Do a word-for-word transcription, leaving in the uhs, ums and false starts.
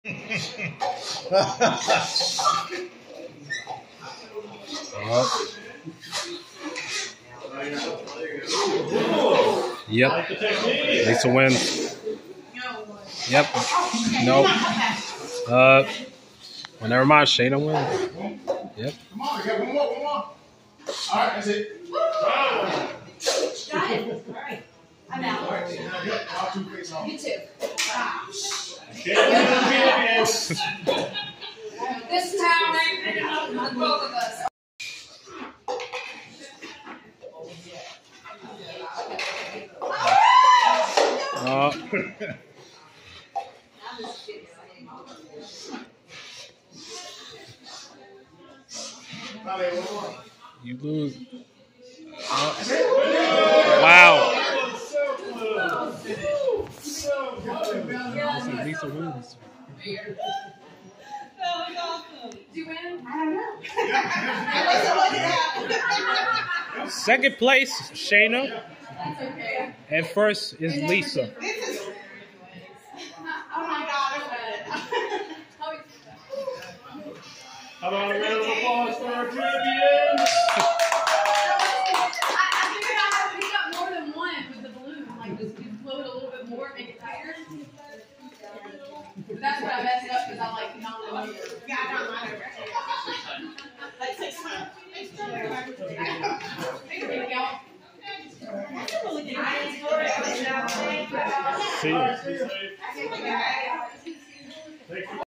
Oh. Yep. Lisa wins. Yep. Nope. Uh. Well, never mind. Shayna wins. Yep. Come on, we got one more, one more. All right, that's it. Got it. All right. I'm out. All right, now you all two face off. You too. Ah. This time, both of us. Uh, you lose. Uh, wow. Lisa wins. That was awesome. Did you win? I don't know. Second place, Shayna. That's okay. And first is Lisa. This is. Oh my God, I won. How about a round of applause for our champions? I, I figured out how to pick up more than one with the balloon. Like, just blow it a little bit more, make it tighter. But that's what I messed up because I like not the number. Yeah, I got mine over here. Like six times. Here we go. See you.